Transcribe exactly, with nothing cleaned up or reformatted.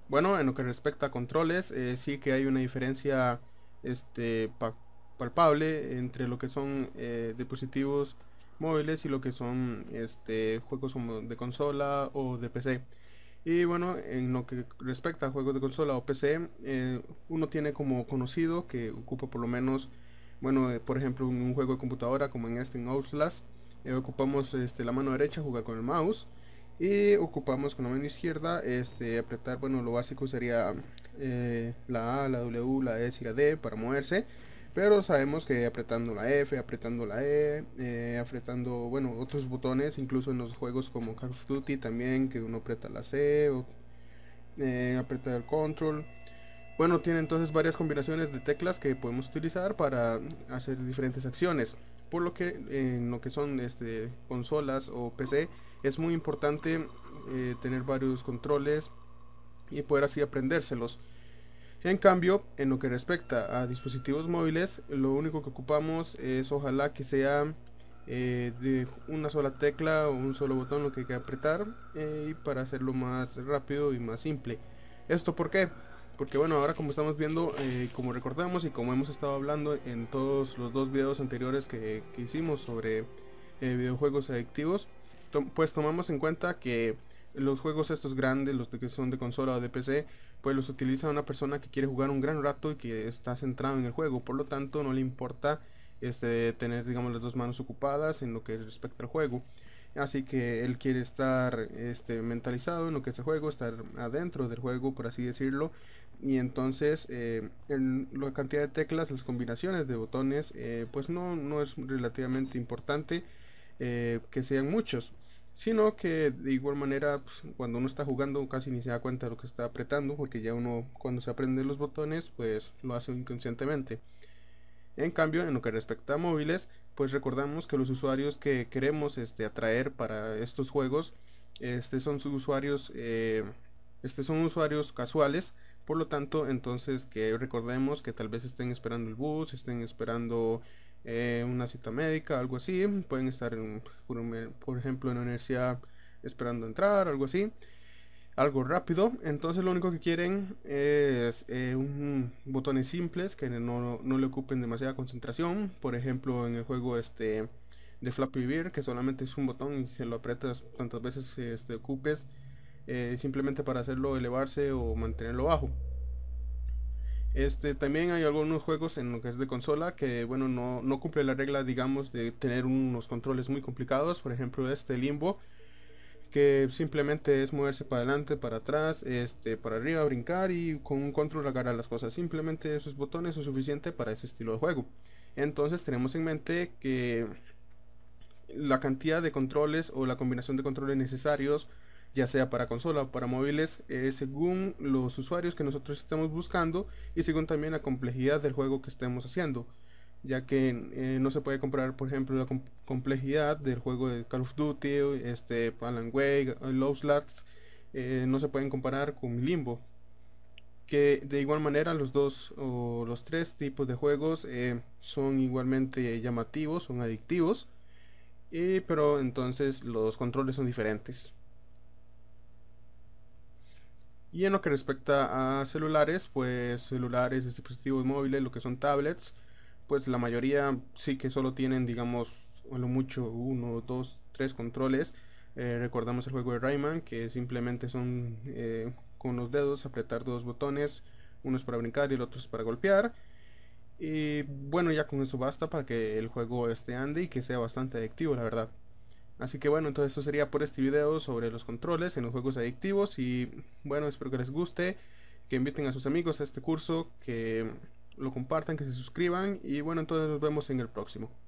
Bueno, en lo que respecta a controles, eh, sí que hay una diferencia este, pa- palpable entre lo que son eh, dispositivos móviles y lo que son este, juegos como de consola o de P C. Y bueno, en lo que respecta a juegos de consola o P C, eh, uno tiene como conocido que ocupa por lo menos, bueno, eh, por ejemplo, en un juego de computadora como en este en Outlast, eh, ocupamos este, la mano derecha jugar con el mouse y ocupamos con la mano izquierda este, apretar, bueno, lo básico sería eh, la A, la W, la S y la D para moverse. Pero sabemos que apretando la F, apretando la E, eh, apretando, bueno, otros botones, incluso en los juegos como Call of Duty también, que uno aprieta la C o eh, aprieta el control. Bueno, tiene entonces varias combinaciones de teclas que podemos utilizar para hacer diferentes acciones. Por lo que en lo que son este, consolas o P C es muy importante eh, tener varios controles y poder así aprendérselos. En cambio, en lo que respecta a dispositivos móviles, lo único que ocupamos es ojalá que sea eh, de una sola tecla o un solo botón lo que hay que apretar eh, y para hacerlo más rápido y más simple. ¿Esto por qué? Porque bueno, ahora como estamos viendo, eh, como recordamos y como hemos estado hablando en todos los dos videos anteriores que, que hicimos sobre eh, videojuegos adictivos, to pues tomamos en cuenta que los juegos estos grandes, los de que son de consola o de P C, pues los utiliza una persona que quiere jugar un gran rato y que está centrado en el juego, por lo tanto no le importa este, tener digamos las dos manos ocupadas en lo que respecta al juego. Así que él quiere estar este, mentalizado en lo que es el juego, estar adentro del juego, por así decirlo. Y entonces eh, el- la cantidad de teclas, las combinaciones de botones, eh, pues no, no es relativamente importante eh, que sean muchos, sino que de igual manera pues, cuando uno está jugando casi ni se da cuenta de lo que está apretando, porque ya uno cuando se aprende los botones pues lo hace inconscientemente. En cambio, en lo que respecta a móviles, pues recordamos que los usuarios que queremos este, atraer para estos juegos este, son sus usuarios eh, este, son usuarios casuales. Por lo tanto, entonces que recordemos que tal vez estén esperando el bus, estén esperando eh, una cita médica, algo así. Pueden estar, en, por, por ejemplo, en la universidad esperando entrar, algo así, algo rápido. Entonces lo único que quieren es eh, un, botones simples que no, no le ocupen demasiada concentración. Por ejemplo, en el juego este de Flappy Bird, que solamente es un botón y que lo apretas tantas veces que este, ocupes, eh, simplemente para hacerlo elevarse o mantenerlo bajo. Este, también hay algunos juegos en lo que es de consola que bueno no, no cumple la regla digamos de tener unos controles muy complicados. Por ejemplo este Limbo, que simplemente es moverse para adelante, para atrás, este, para arriba, brincar y con un control agarrar las cosas. Simplemente esos botones son suficientes para ese estilo de juego. Entonces tenemos en mente que la cantidad de controles o la combinación de controles necesarios, ya sea para consola o para móviles, eh, según los usuarios que nosotros estemos buscando y según también la complejidad del juego que estemos haciendo, ya que eh, no se puede comparar por ejemplo la com complejidad del juego de Call of Duty, este Alan Wake, Lost Lats, eh, no se pueden comparar con Limbo, que de igual manera los dos o los tres tipos de juegos eh, son igualmente llamativos, son adictivos, y, pero entonces los controles son diferentes. Y en lo que respecta a celulares, pues celulares, dispositivos móviles, lo que son tablets, pues la mayoría sí que solo tienen, digamos, a lo mucho uno, dos, tres controles. Eh, recordamos el juego de Rayman, que simplemente son eh, con los dedos apretar dos botones, uno es para brincar y el otro es para golpear. Y bueno, ya con eso basta para que el juego esté ande y que sea bastante adictivo, la verdad. Así que bueno, entonces esto sería por este video sobre los controles en los juegos adictivos y bueno, espero que les guste, que inviten a sus amigos a este curso, que lo compartan, que se suscriban y bueno, entonces nos vemos en el próximo.